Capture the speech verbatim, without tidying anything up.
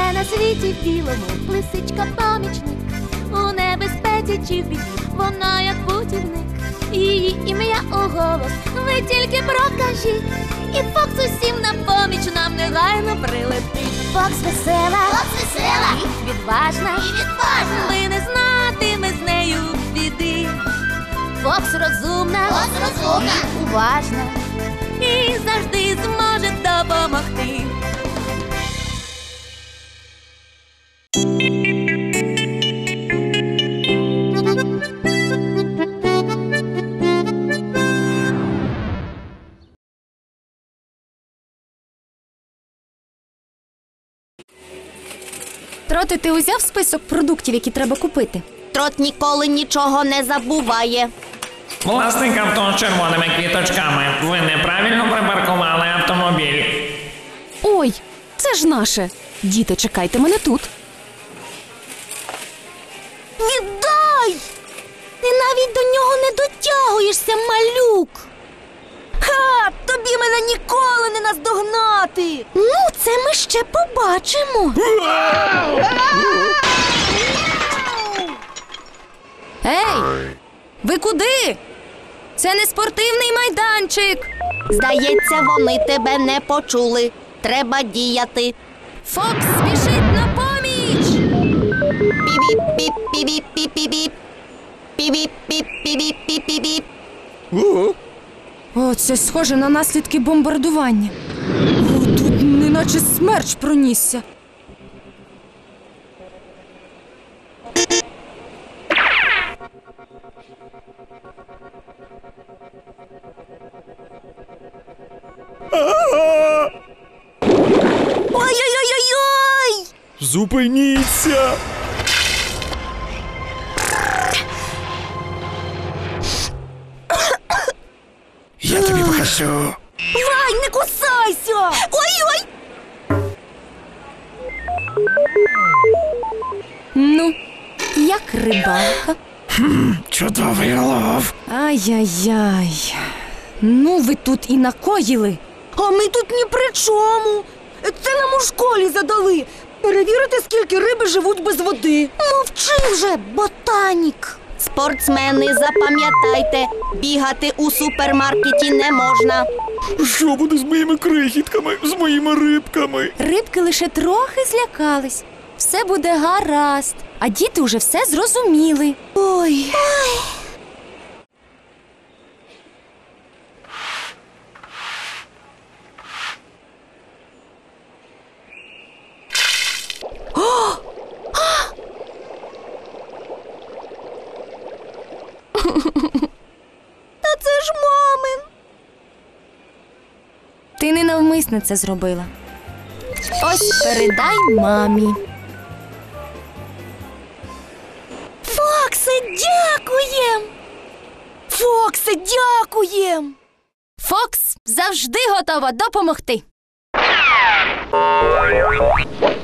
Живе на світі білому лисичка-помічник. У небезпеці чи в біді вона як путівник. Її ім'я у голос ви тільки прокажіть, і Фокс усім на поміч нам негайно прилетить. Фокс весела, Фокс весела, і відважна, і відважна. Ви не знатиме з нею біди. Фокс розумна, Фокс розумна, і уважна, і завжди зможе допомогти. Троте, ти узяв список продуктів, які треба купити? Трот ніколи нічого не забуває. Власник авто з червоними квіточками. Ви неправильно припаркували автомобіль. Ой, це ж наше. Діти, чекайте мене тут. Віддай! Ти навіть до нього не дотягуєшся, малюк. Ха! Тобі мене ніколи не наздогнати. Ну, це ми ще побачимо. Ей! Ви куди? Це не спортивний майданчик. Здається, вони тебе не почули. Треба діяти. Фокс спішить на поміч! Пі-біп-піп-пі-біп-піп-піп. Пі-біп-піп-піп-піп-піп. О, це схоже на наслідки бомбардування. О, тут неначе смерч пронісся. Ой-ой-ой-ой-ой! Зупиніться! Я тобі покажу. Вай, не кусайся! Ой-ой! Ну, як рибалка? Чудовий улов. Ай-яй-яй. Ну, ви тут і накоїли. А ми тут ні при чому. Це нам у школі задали. Перевірити, скільки риби живуть без води. Мовчи вже, ботанік! Спортсмени, запам'ятайте, бігати у супермаркеті не можна. Що буде з моїми крихітками, з моїми рибками? Рибки лише трохи злякались. Все буде гаразд. А діти вже все зрозуміли. Ой. Та це ж мамин. Ти ненавмисно це зробила. Ось передай мамі. Фоксе, дякуєм! Фоксе, дякуєм! Фокс завжди готова допомогти.